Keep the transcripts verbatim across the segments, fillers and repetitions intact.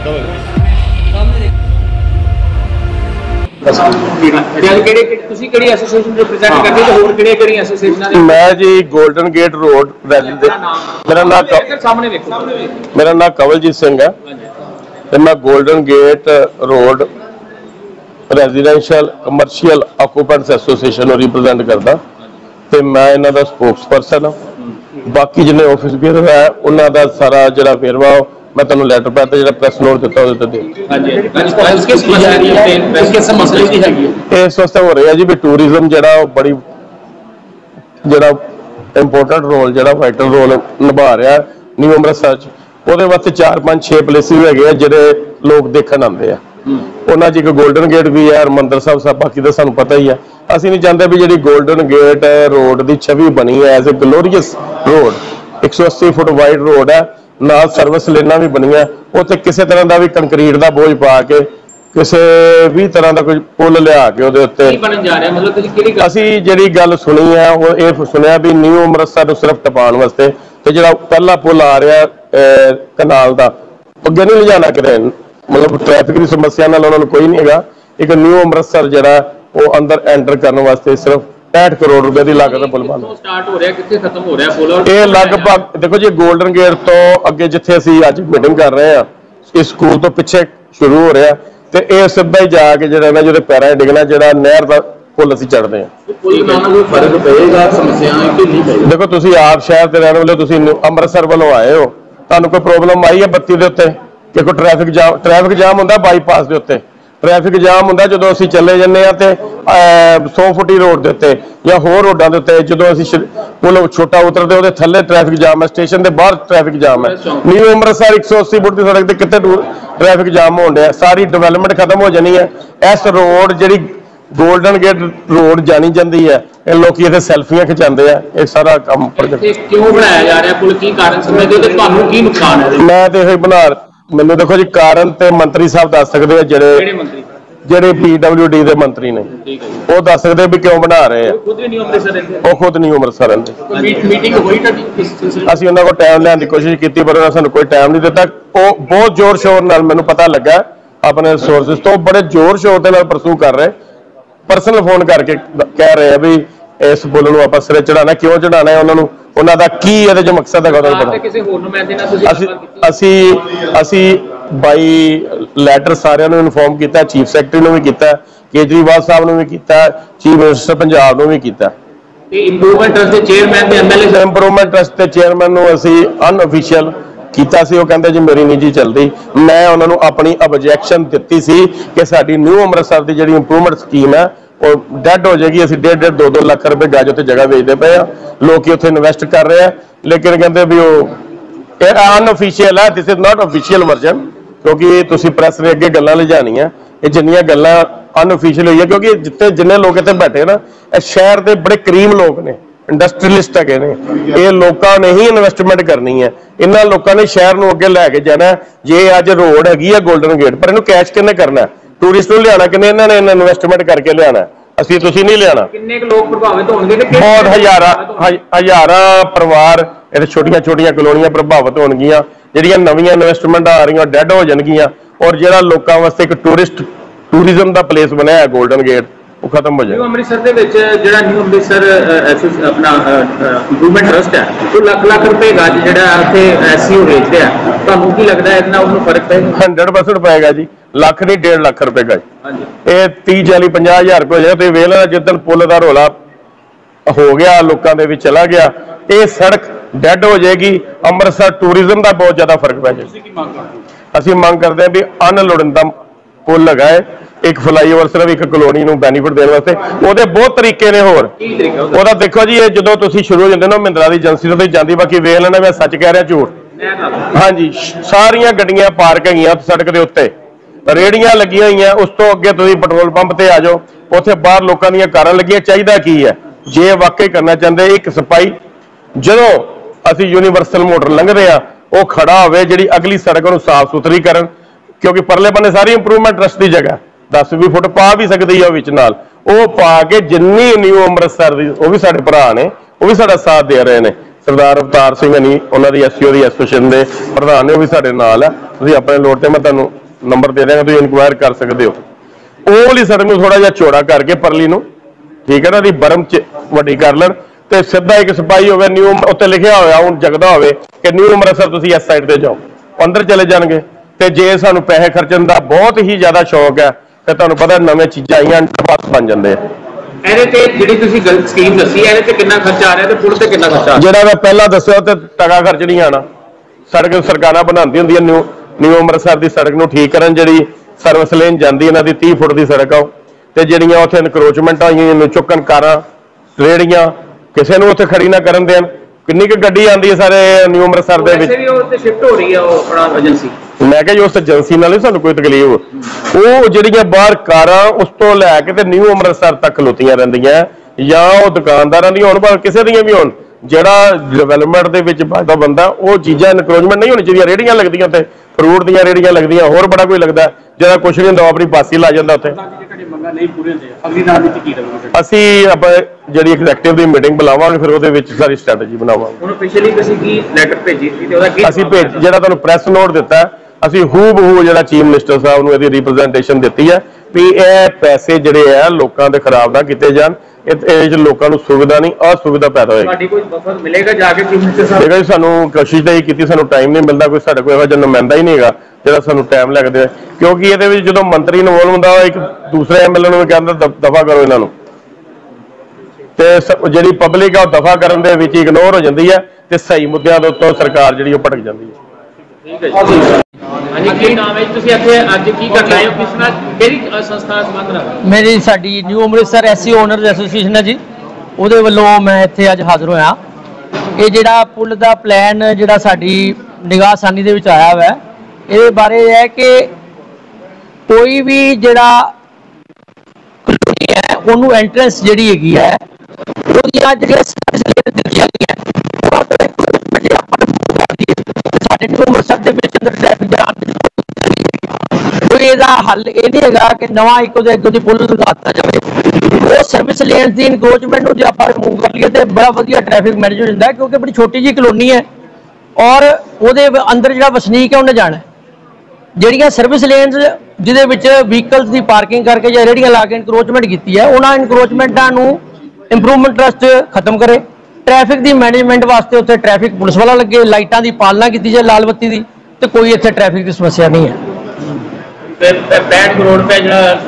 मैं जी golden gate road rally दे मेरा नाम मेरा नाम कवलजीत सिंह है ते मैं golden gate road residential commercial occupants association represent करता ते मैं इन्हां दा स्पोक्स पर्सन हाँ। बाकी जिन्हें ऑफिस बेयर है उन्हां दा सारा जिहड़ा वेरवा मैं तुहानूं लैटर पैड ते जिहड़ा प्रेस नोट दिता उहदे ते इस वास्ते हो रहा है जी भी टूरिज्म जिहड़ा बड़ी जिहड़ा इंपोर्टेंट रोल जिहड़ा वाइटल रोल निभा रहा है न्यू अमृतसर च ਉਹਦੇ ਵਾਸਤੇ चार पांच छे प्लेसिस है ਜਿਹੜੇ लोग देखने आते हैं उन्होंने एक गोल्डन गेट भी है हरमंदर साहब साहब बाकी तो सानू पता ही है असं नहीं चाहते भी जी गोल्डन गेट रोड की छवि बनी है एज ए ग्लोरीअस रोड एक सौ अस्सी फुट वाइड रोड है ना सर्विस लेना भी बनी है उत्थे किसी तरह का भी कंक्रीट का बोझ पा के किसी भी तरह का कोई पुल लिया के असी जी गल सुनी है वो ये सुनिया भी न्यू अमृतसर सिर्फ टपाने वास्ते तो जो पहला पुल आ रहा कनाल का अगे नहीं ले जाना कि मतलब ट्रैफिक की समस्या नाल उन्होंने कोई नहीं है एक न्यू अमृतसर जरा वो अंदर एंटर करने वास्ते सिर्फ पैंठ करोड़ रुपए की लागत पुल बन लगभग देखो जी गोल्डन गेट तो अगे जिथे असी अज मीटिंग कर रहे हैं इस स्कूल तो पिछे शुरू हो रहा तो यह सीधा ही जाके जो जो पैर डिगना जो नहर का पुल असी चढ़ते हैं देखो तुम आप शहर से रहने वाले तुम अमृतसर वालों आए हो तुहानू कोई प्रॉब्लम आई है बत्ती के उत्ते कि कोई ट्रैफिक जाम ट्रैफिक जाम होंदा बाईपास के उत्ते ट्रैफिक जाम होंदा जदों असीं चले जन्ने आ ते सौ फुटी रोड के उत्ते या होर रोडां दे उत्ते जदों असीं पुल छोटा उतरदे उहदे थल्ले ट्रैफिक जाम है स्टेशन के बाहर ट्रैफिक जाम है न्यू अमृतसर एक सौ अस्सी फुट की सड़क ते कित्थे ट्रैफिक जाम होण डिया सारी डिवेलपमेंट खत्म हो जानी है इस रोड जिहड़ी गोल्डन गेट रोड जानी जाती है लोग इतने सैल्फियां खिंचाते हैं ये सारा काम क्यों बनाया जा रहा पुल की कारण समझदे हो ते तुहानू की नुकसान है मैं तो यही बना मैंने देखो जी कारण ते मंत्री साहब दस सकते हैं जेडे जेडे पी डब्ल्यू डी के मंत्री ने वो दस सकते भी क्यों बना रहे हैं वो खुद नहीं अमृतसर रहंदे असीं उन्हां कोल टाइम लैण दी कोशिश की पर उन्होंने सानू कोई टाइम नहीं दिता वो बहुत जोर शोर नाल मैनूं पता लगा अपने सोर्सिस तो बड़े जोर शोर के नाल परसू कर रहे पर्सनल फोन करके कह रहे हैं भी इस पुल नूं आपां सिरे चढ़ाना क्यों चढ़ाना है उन्होंने उन्होंने की ये जो मकसद है असी बाई लैटर सारे इनफॉर्म किया चीफ सैकटरी ने भी किया केजरीवाल साहब ने भी किया चीफ मिनिस्टर पंजाब ने भी किया इंप्रूवमेंट ट्रस्ट के चेयरमैन असी अनऑफिशियल किया सी कहते जी मेरी निजी चलती मैं उन्होंने अपनी ऑब्जेक्शन दी सी कि साडी न्यू अमृतसर की जी इंप्रूवमेंट स्कीम है वो डेड हो जाएगी असं डेढ़ डेढ़ दो दो लाख रुपए गज उत्ते जगह बेचते पे हैं लोग उत्थे इन्वेस्ट कर रहे हैं लेकिन कहते भी वो अनऑफिशियल है this is not official version क्योंकि तुसी प्रेस ने अगे गल्लां ले जानियां ये जिन्नियां गल्लां अनऑफिशियल हुई है क्योंकि जितने जिन्ने लोग इत्थे बैठे ना शहर के बड़े करीम लोग ने इंडस्ट्रीलिस्ट है ये लोगों ने ही इन्वेस्टमेंट करनी है इन्होंने लोगों ने शहर को अगे लैके जाना जे अज रोड हैगी है गोल्डन गेट पर इन्हू कैश किन्ने करना है टूरिस्ट को लिया किन्ने इन्होंने इन्वेस्टमेंट करके लिया असी तुसी नहीं लिया बहुत हजारा हजारा परिवार इतने छोटिया छोटिया कलोनियां प्रभावित होणगियां जिहड़ियां नवीं इन्वेस्टमेंट आ रही डेड हो जाएगियां और जिहड़ा लोगों वास्ते एक टूरिस्ट टूरिज्म का प्लेस बनया है गोल्डन गेट वो खत्म हो जाए अमृतसर के जिहड़ा न्यू अमृतसर अपना इंप्रूवमेंट ट्रस्ट है वो लाख लाख रुपए गज जिहड़ा उत्थे एससीओ वेचदे आ तुहानू की लगदा है इतना उन्होंने फर्क पेगा हंड्रेड परसेंट पेगा जी लख नहीं डेढ़ लख रुपए गज ये तीह चाली पंजाह हजार रुपये हो जाए तो वेख लेना जिदन पुल का रौला हो गया लोगों के भी चला गया ये सड़क डेड हो जाएगी अमृतसर टूरिज्म का बहुत ज्यादा फर्क पै जाए असीं मंग करते हैं भी अनलोड़िंदा पुल लगाए एक फ्लाईओवर सिर्फ एक कलोनी को बैनीफिट देने वास्ते ਉਹਦੇ बहुत तरीके ने होर ਉਹਦਾ देखो जी ये जो तुसीं शुरू हो जाते ना महिंद्रा की एजेंसी तो जाती बाकी वेख लेना मैं सच कह रहा झूठ हाँ जी सारिया गड्डियां पार्क है सड़क के उत्ते रेहड़ियां लगी हुई उस तो अगे तुसीं पेट्रोल पंप से आ जाओ उत्थे बाहर लोगों दी कारां लगियां चाहिदा की है जे वाकई करना चाहते एक सफाई जदों असीं यूनीवर्सल मोटर लंघदे आ वो खड़ा होवे जिहड़ी अगली सड़क नूं साफ सुथरी करन क्योंकि परले बन्ने सारी इंप्रूवमेंट ट्रस्ट की जगह दस भी फुट पा भी सकती है विच नाल वो पा के जिन्नी न्यू अमृतसर दी वो भी साडे भरा ने वो भी साडा साथ दे रहे हैं सरदार अवतार सिंह हनी उन्होंने एस सी ओ की एसोसीएशन के प्रधान ने, वो भी साढ़े नाल है। तुसीं अपने लोड़ ते मैं तुहानूं नंबर दे देंगे, तुसीं इनक्वायर कर सकते हो। वो वाली सड़क में थोड़ा जिहा चौड़ा करके परली नूं, ठीक है ना, दी बरम च वड्डी कर लैण ते सीधा एक सिपाही होवे, न्यू उत्ते लिखिया होया हुण जगदा होवे कि न्यू अमृतसर तुसीं इस साइड ते जाओ, अंदर चले जाणगे। ते जे सानूं पैसे खर्चण दा बहुत ही ज़्यादा शौक है ते तुहानूं पता नवीं चीज़ां आईयां अंडरपास बन जांदे आ। ਇਹਦੇ ਤੇ ਜਿਹੜੀ ਤੁਸੀਂ ਗਲਤ ਸਕੀਮ ਦੱਸੀ ਹੈ, ਇਹਦੇ ਤੇ ਕਿੰਨਾ ਖਰਚਾ ਆ ਰਿਹਾ ਤੇ ਪੁਲ ਤੇ ਕਿੰਨਾ ਖਰਚਾ ਆ ਰਿਹਾ? ਜਿਹੜਾ ਮੈਂ ਪਹਿਲਾਂ ਦੱਸਿਆ ਤੇ ਟਕਾ ਖਰਚ ਨਹੀਂ ਆਣਾ। ਸੜਕ ਸਰਕਾਰਾਂ ਬਣਾਉਂਦੀ ਹੁੰਦੀਆਂ, ਨਿਊ ਨਿਊ ਅੰਮ੍ਰਿਤਸਰ ਦੀ ਸੜਕ ਨੂੰ ਠੀਕ ਕਰਨ, ਜਿਹੜੀ ਸਰਵਿਸ ਲੇਨ ਜਾਂਦੀ ਇਹਨਾਂ ਦੀ तीस ਫੁੱਟ ਦੀ ਸੜਕ ਆ, ਤੇ ਜਿਹੜੀਆਂ ਉੱਥੇ ਇਨਕਰੋਚਮੈਂਟ ਆਈਆਂ ਨੂੰ ਚੁੱਕਣ ਕਾਰਾਂ ਰੇੜੀਆਂ ਕਿਸੇ ਨੂੰ ਉੱਥੇ ਖੜੀ ਨਾ ਕਰਨ ਦੇਣ। ਕਿੰਨੀ ਕੁ ਗੱਡੀ ਆਉਂਦੀ ਹੈ ਸਾਰੇ ਨਿਊ ਅੰਮ੍ਰਿਤਸਰ ਦੇ ਵਿੱਚ, ਵੈਸੇ ਵੀ ਉਹ ਤੇ ਸ਼ਿਫਟ ਹੋ ਰਹੀ ਹੈ ਉਹ ਆਪਣਾ ਏਜੰਸੀ। ਮੈਂ ਕਿਹਾ ਜੀ ਉਸ ਏਜੰਸੀ ਨਾਲ ਨਹੀਂ ਸਾਨੂੰ ਕੋਈ ਤਕਲੀਫ। ਉਹ ਜਿਹੜੀਆਂ ਬਾਹਰ ਕਾਰਾਂ ਉਸ ਤੋਂ ਲੈ ਕੇ ਤੇ ਨਿਊ ਅੰਮ੍ਰਿਤਸਰ ਤੱਕ ਖਲੋਤੀਆਂ ਰਹਿੰਦੀਆਂ, ਜਾਂ ਉਹ ਦੁਕਾਨਦਾਰਾਂ ਦੀਆਂ ਹੋਣ ਭਾਵੇਂ ਕਿਸੇ ਦੀਆਂ ਵੀ ਹੋਣ, ਜਿਹੜਾ ਡਿਵੈਲਪਮੈਂਟ ਦੇ ਵਿੱਚ ਵੱਜਦਾ ਬੰਦਾ, ਉਹ ਚੀਜ਼ਾਂ ਇਨਕਰੋਚਮੈਂਟ ਨਹੀਂ ਹੋਣੀ ਚਾਹੀਦੀਆਂ। ਰੇੜੀਆਂ ਲੱਗਦੀਆਂ ਉੱਥੇ, ਫਰੂਟ ਦੀਆਂ ਰੇੜੀਆਂ ਲੱਗਦੀਆਂ, ਹੋਰ ਬੜਾ ਕੋਈ ਲੱਗਦਾ ਜਿਹੜਾ ਕੁਛ ਨਹੀਂ ਹੁੰਦਾ, ਆਪਣੀ ਪਾਸੀ ਲਾ ਜਾਂਦਾ ਉੱਥੇ। ਅਸੀਂ ਆਪਾਂ ਜਿਹੜੀ ਐਗਜ਼ੈਕਟਿਵ ਦੀ ਮੀਟਿੰਗ ਬੁਲਾਵਾਂਗੇ, ਫਿਰ ਉਹਦੇ ਵਿੱਚ ਸਾਰੀ ਸਟ੍ਰੈਟਜੀ ਬਣਾਵਾਂਗੇ। ਹੁਣ ਪਿਛਲੀ ਤੁਸੀਂ ਕੀ ਲੈਟਰ ਭੇਜੀ ਸੀ ਤੇ ਉਹਦਾ ਕੀ ਅਸੀਂ ਭੇਜ ਜਿਹੜਾ ਤੁਹਾਨੂੰ ਪ੍ਰੈਸ ਨੋਟ ਦਿੱਤਾ, ਅਸੀਂ ਹੂ ਬਹੂ ਜਿਹੜਾ ਚੀਫ ਮਿਨਿਸਟਰ ਸਾਹਿਬ ਨੂੰ ਇਹਦੀ ਰਿਪਰੈਜ਼ੈਂਟੇਸ਼ਨ ਦਿੱਤੀ ਹੈ ਵੀ ਇਹ ਪੈਸੇ ਜਿਹੜੇ ਆ ਲੋਕਾਂ ਦੇ ਖਰਾਬ ਨਾ ਕੀਤੇ ਜਾਣ, ਇਹ ਲੋਕਾਂ ਨੂੰ ਸੁਵਿਧਾ ਨਹੀਂ असुविधा पैदा होएगी। ਤੁਹਾਡੀ ਕੋਈ ਵਫਦ ਮਿਲੇਗਾ ਜਾ ਕੇ ਚੀਫ ਮਿਨਿਸਟਰ ਸਾਹਿਬ? ਦੇਖੋ ਜੀ, ਸਾਨੂੰ ਕੋਸ਼ਿਸ਼ ਤਾਂ ਇਹ ਕੀਤੀ, ਸਾਨੂੰ ਟਾਈਮ ਨਹੀਂ ਮਿਲਦਾ, ਕੋਈ ਸਾਡੇ ਕੋਲ ਇਹੋ ਜਿਹਾ ਨੁਮਾਇੰਦਾ ਹੀ ਨਹੀਂ ਹੈਗਾ ਜਿਹੜਾ ਸਾਨੂੰ ਟਾਈਮ ਲੱਗਦਾ, ਕਿਉਂਕਿ ਇਹਦੇ ਵਿੱਚ ਜਦੋਂ ਮੰਤਰੀ ਇਨਵੋਲਵ ਹੁੰਦਾ, ਇੱਕ ਦੂਸਰੇ ਐਮਐਲਏ ਨੂੰ ਵੀ ਕਹਿੰਦਾ ਦਫਾ ਕਰੋ ਇਹਨਾਂ ਨੂੰ, ਤੇ ਜਿਹੜੀ ਪਬਲਿਕ ਆ ਉਹ ਦਫਾ ਕਰਨ ਦੇ ਵਿੱਚ ਇਗਨੋਰ ਹੋ ਜਾਂਦੀ ਹੈ ਤੇ ਸਹੀ ਮੁੱਦਿਆਂ ਦੇ ਉੱਤੇ ਸਰਕਾਰ ਜਿਹੜੀ ਉਹ ਭਟਕ ਜਾਂਦੀ ਹੈ। ਠੀਕ ਹੈ ਜੀ। ਹਾਂਜੀ, ਕੀ ਨਾਮ ਹੈ ਤੁਸੀਂ ਇੱਥੇ ਅੱਜ ਕੀ ਕਰਨ ਆਏ ਹੋ, ਕਿਸ ਨਾਲ ਕਿਹੜੀ ਸੰਸਥਾ ਨਾਲ ਸੰਬੰਧ ਰੱਖਦੇ? ਮੇਰੀ ਸਾਡੀ new Amritsar SC owners association ਹੈ ਜੀ, ਉਹਦੇ ਵੱਲੋਂ ਮੈਂ ਇੱਥੇ ਅੱਜ ਹਾਜ਼ਰ ਹੋਇਆ। ਇਹ ਜਿਹੜਾ ਪੁਲ ਦਾ ਪਲਾਨ ਜਿਹੜਾ ਸਾਡੀ ਨਿਗਾਹ ਸਾਨੀ ਦੇ ਵਿੱਚ ਆਇਆ ਹੋਇਆ, ਇਹਦੇ ਬਾਰੇ ਹੈ ਕਿ ਕੋਈ ਵੀ ਜਿਹੜਾ ਹੈ ਉਹਨੂੰ ਐਂਟਰੈਂਸ ਜਿਹੜੀ ਹੈਗੀ ਹੈ ਉਹਦੀਆਂ ਜਿਹੜੀਆਂ ਦਿੱਤੀਆਂ ਗਈਆਂ ਸਾਡੇ ਨਿਊ ਅੰਮ੍ਰਿਤਸਰ ਦੇ ਵਿੱਚ ਅੰਦਰ ਟ੍ਰੈਫਿਕ ਜਾਮ ਕੋਈ ਇਹਦਾ ਹੱਲ ਇਹ ਨਹੀਂ ਹੈਗਾ ਕਿ ਨਵਾਂ ਇੱਕੋ ਦੇ ਅੱਗੋਂ ਦੀ ਪੁਲ ਲਗਾਤਾ ਜਾਵੇ। ਉਹ ਸਰਵਿਸ ਲੇਨ ਦੀ ਇਨਕਰੋਚਮੈਂਟ ਨੂੰ ਜੇ ਆਪਾਂ ਰਿਮੂਵ ਕਰ ਲਈਏ ਤੇ ਬੜਾ ਵਧੀਆ ਟ੍ਰੈਫਿਕ ਮੈਨੇਜ ਹੋ ਜਾਂਦਾ, ਕਿਉਂਕਿ ਬੜੀ ਛੋਟੀ ਜਿਹੀ ਕਲੋਨੀ ਹੈ ਔਰ ਉਹਦੇ ਅੰਦਰ ਜਿਹੜਾ ਵਸਨੀਕ ਹੈ ਉਹਨੇ ਜਾਣਾ। ਜਿਹੜੀਆਂ ਸਰਵਿਸ ਲੇਨਸ ਜਿਹਦੇ ਵਿੱਚ ਵਹੀਕਲਸ ਦੀ ਪਾਰਕਿੰਗ ਕਰਕੇ ਜਾਂ ਰੇਹੜੀਆਂ ਲਾ ਕੇ ਇਨਕਰੋਚਮੈਂਟ ਕੀਤੀ ਹੈ, ਉਹਨਾਂ ਇਨਕਰੋਚਮੈਂਟਾਂ ਨੂੰ ਇੰਪਰੂਵਮੈਂਟ ਟਰਸਟ ਖਤਮ ਕਰੇ। ट्रैफिक की मैनेजमेंट वास्ते उत्थे ट्रैफिक पुलिस वाला लगे, लाइटां की पालना की जाए लाल बत्ती की, तो कोई इत्थे ट्रैफिक की समस्या नहीं है। पैंठ करोड़ रुपए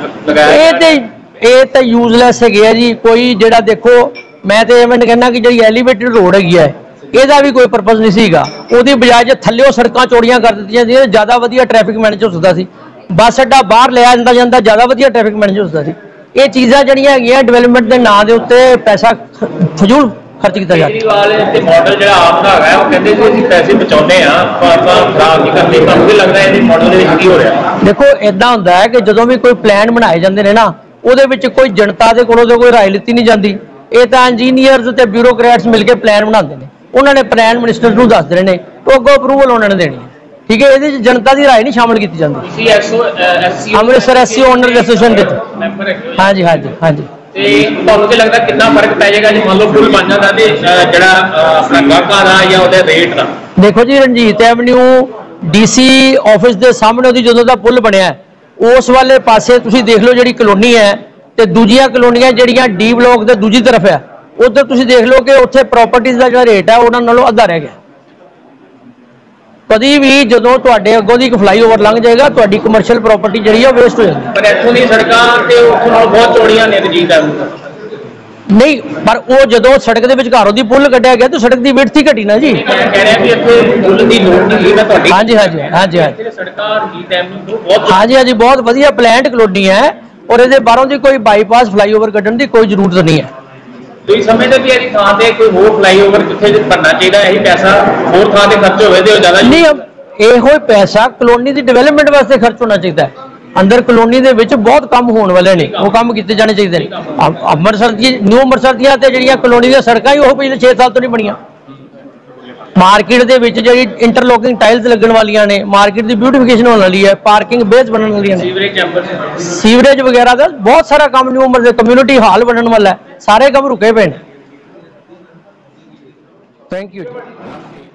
ये तो यूजलैस है जी। कोई जिहड़ा देखो, मैं तो इवें कहना कि जी एलीवेटेड रोड हैगी है, ਇਹਦਾ भी कोई परपज़ नहीं सीगा, ਉਹਦੀ ਬਜਾਏ ਜੇ ਥੱਲਿਓਂ ਸੜਕਾਂ ਚੌੜੀਆਂ ਕਰ ਦਿੱਤੀਆਂ ਸੀ ਜ਼ਿਆਦਾ ਵਧੀਆ ਟ੍ਰੈਫਿਕ ਮੈਨੇਜ ਹੋ ਸਕਦਾ ਸੀ। ਬੱਸ ਅੱਡਾ ਬਾਹਰ ਲਿਆ ਜਾਂਦਾ ਜਾਂਦਾ ਜ਼ਿਆਦਾ ਵਧੀਆ ਟ੍ਰੈਫਿਕ ਮੈਨੇਜ ਹੋ ਸਕਦਾ ਸੀ। ਇਹ ਚੀਜ਼ਾਂ ਜਿਹੜੀਆਂ ਹੈਗੀਆਂ ਡਿਵੈਲਪਮੈਂਟ ਦੇ ਨਾਂ ਦੇ ਉੱਤੇ ਪੈਸਾ ਫਜ਼ੂਲ ਖਰਚ ਕੀਤਾ ਜਾ ਰਿਹਾ। ਤੇ ਮਾਡਲ ਜਿਹੜਾ ਆਪ ਦਾ ਹੈਗਾ ਉਹ ਕਹਿੰਦੇ ਜੀ ਅਸੀਂ ਪੈਸੇ ਬਚਾਉਂਦੇ ਆ, ਆਪਾਂ ਖਰਾਬ ਨਹੀਂ ਕਰਦੇ। ਤੁਹਾਨੂੰ ਕੀ ਲੱਗਦਾ ਇਹਦੇ ਮਾਡਲ ਦੇ ਵਿੱਚ ਕੀ ਹੋ ਰਿਹਾ? ਦੇਖੋ, ਇਦਾਂ ਹੁੰਦਾ ਹੈ ਕਿ ਜਦੋਂ ਵੀ ਕੋਈ ਪਲਾਨ ਬਣਾਏ ਜਾਂਦੇ ਨੇ ਨਾ, ਉਹਦੇ ਵਿੱਚ ਕੋਈ ਜਨਤਾ ਦੇ ਕੋਲੋਂ ਕੋਈ ਰਾਏ ਲਿੱਤੀ ਨਹੀਂ ਜਾਂਦੀ। ਇਹ ਤਾਂ ਇੰਜੀਨੀਅਰਸ ਤੇ ਬਿਊਰੋਕਰੈਟਸ ਮਿਲ ਕੇ ਪਲਾਨ ਬਣਾਉਂਦੇ ਨੇ, ਉਹਨਾਂ ਨੇ ਪਲਾਨ ਮਿਨਿਸਟਰ ਨੂੰ ਦੱਸ ਦੇਣੇ ਨੇ, ਉਹ ਅੱਗੋਂ ਅਪਰੂਵਲ ਉਹਨਾਂ ਨੇ ਦੇਣੀ ਹੈ। ਠੀਕ ਹੈ, ਇਹਦੇ ਵਿੱਚ ਜਨਤਾ ਦੀ ਰਾਏ ਨਹੀਂ ਸ਼ਾਮਲ ਕੀਤੀ ਜਾਂਦੀ। ਤੁਸੀਂ SO SC Amritsar SC owner association ਦੇ ਮੈਂਬਰ ਹੈਗੇ? ਹਾਂਜੀ ਹਾਂਜੀ ਹਾਂਜੀ। ਤੇ ਤੁਹਾਨੂੰ ਕੀ ਲੱਗਦਾ ਕਿੰਨਾ ਫਰਕ ਪੈ ਜਾਏਗਾ ਜੇ ਮੰਨ ਲਓ ਪੁਲ ਬਣ ਜਾਂਦਾ ਤੇ ਜਿਹੜਾ ਆਪਣਾ ਗਾਹਕਾਂ ਦਾ ਜਾਂ ਉਹਦੇ ਰੇਟ ਦਾ? ਦੇਖੋ ਜੀ, ਰਣਜੀਤ ਐਵਨਿਊ ਡੀਸੀ ਆਫਿਸ ਦੇ ਸਾਹਮਣੇ ਉਹਦੀ ਜਦੋਂ ਦਾ ਪੁਲ ਬਣਿਆ, ਉਸ ਵਾਲੇ ਪਾਸੇ ਤੁਸੀਂ ਦੇਖ ਲਓ ਜਿਹੜੀ ਕਲੋਨੀ ਹੈ, ਤੇ ਦੂਜੀਆਂ ਕਲੋਨੀਆਂ ਜਿਹੜੀਆਂ ਡੀ ਬਲੋਕ ਦੇ ਦੂਜੀ ਤਰਫ ਹੈ, ਉਧਰ ਤੁਸੀਂ ਦੇਖ ਲਓ ਕਿ ਉੱਥੇ ਪ੍ਰਾਪਰਟੀਜ਼ ਦਾ ਜਿਹੜਾ ਰੇਟ ਹੈ ਉਹਨਾਂ ਨਾਲੋਂ ਅੱਧਾ ਰਹਿ ਗਿਆ। ਕਦੀ ਵੀ ਜਦੋਂ ਤੁਹਾਡੇ ਅੱਗੋਂ ਦੀ ਇੱਕ ਫਲਾਈਓਵਰ ਲੰਘ ਜਾਏਗਾ, ਤੁਹਾਡੀ ਕਮਰਸ਼ੀਅਲ ਪ੍ਰਾਪਰਟੀ ਜਿਹੜੀ ਹੈ ਵੇਸਟ ਹੋ ਜਾਂਦੀ। ਪਰ ਇੱਥੋਂ ਦੀ ਸੜਕਾਂ ਤੇ ਉੱਥੋਂ ਨਾਲ ਬਹੁਤ ਚੌੜੀਆਂ ਨੇ ਰਣਜੀਤ ਐਵਨਿਊ ਨਹੀਂ, ਪਰ ਉਹ ਜਦੋਂ ਸੜਕ ਦੇ ਵਿਚਕਾਰੋਂ ਦੀ ਪੁਲ ਕੱਢਿਆ ਗਿਆ ਤਾਂ ਸੜਕ ਦੀ ਵਿਡਥ ਹੀ ਘਟੀ ਨਾ ਜੀ। ਮੈਂ ਕਹਿ ਰਿਹਾ ਵੀ ਇੱਥੇ ਪੁਲ ਦੀ ਲੋੜ ਨਹੀਂ ਹੈ ਤੁਹਾਡੀ। ਹਾਂਜੀ ਹਾਂਜੀ ਹਾਂਜੀ ਹਾਂਜੀ ਸੜਕਾਂ ਰਣਜੀਤ ਐਵਨਿਊ ਬਹੁਤ ਹਾਂਜੀ ਹਾਂਜੀ ਬਹੁਤ ਵਧੀਆ ਪਲਾਨਡ ਕਲੋਨੀ ਹੈ, ਔਰ ਇਹਦੇ ਬਾਹਰੋਂ ਦੀ ਕੋਈ ਬਾਈਪਾਸ ਫਲਾਈਓਵਰ ਕੱਢਣ ਦੀ ਕੋਈ ਜ਼ਰੂਰਤ ਨਹੀਂ ਹੈ। ਤੁਸੀਂ ਸਮਝਦੇ ਕਿ ਇਹਦੀ ਥਾਂ ਤੇ ਕੋਈ ਹੋਰ ਫਲਾਈਓਵਰ ਕਿੱਥੇ ਬਣਨਾ ਚਾਹੀਦਾ? ਇਹੀ ਪੈਸਾ ਹੋਰ ਥਾਂ ਤੇ ਖਰਚ ਹੋਵੇ ਤੇ ਜ਼ਿਆਦਾ ਨਹੀਂ, ਇਹੋ ਹੀ ਪੈਸਾ ਕਲੋਨੀ ਦੀ ਡਿਵੈਲਪਮੈਂਟ ਵਾਸਤੇ ਖਰਚ ਹੋਣਾ ਚਾਹੀਦਾ ਹੈ। ਅੰਦਰ ਕਲੋਨੀ ਦੇ ਵਿੱਚ ਬਹੁਤ ਕੰਮ ਹੋਣ ਵਾਲੇ ਨੇ, ਉਹ ਕੰਮ ਕੀਤੇ ਜਾਣੇ ਚਾਹੀਦੇ ਨੇ। ਅੰਮ੍ਰਿਤਸਰ ਦੀ ਨਿਊ ਅੰਮ੍ਰਿਤਸਰ ਦੀਆਂ ਤੇ ਜਿਹੜੀਆਂ ਕਲੋਨੀ ਦੀਆਂ ਸੜਕਾਂ ਹੀ ਉਹ ਪਿਛਲੇ ਛੇ ਸਾਲ ਤੋਂ ਨਹੀਂ ਬਣੀਆਂ। ਮਾਰਕੀਟ ਦੇ ਵਿੱਚ ਜਿਹੜੀ ਇੰਟਰਲੋਕਿੰਗ ਟਾਈਲਸ ਲੱਗਣ ਵਾਲੀਆਂ ਨੇ, ਮਾਰਕੀਟ ਦੀ ਬਿਊਟੀਫਿਕੇਸ਼ਨ ਹੋਣ ਵਾਲੀ ਹੈ, ਪਾਰਕਿੰਗ ਬੇਸ ਬਣਨ ਵਾਲੀਆਂ ਨੇ, ਸੀਵਰੇਜ ਚੈਂਬਰ ਸੀਵਰੇਜ ਵਗੈਰਾ ਦਾ ਬਹੁਤ ਸਾਰਾ ਕੰਮ ਨਿਊ ਅੰਮ੍ਰਿਤਸਰ, ਕਮਿਊਨਿਟੀ ਹਾਲ ਬਣਨ ਵਾਲਾ ਹੈ, ਸਾਰੇ ਕੰਮ ਰੁਕੇ ਪਏ ਨੇ। ਥੈਂਕ ਯੂ ਜੀ।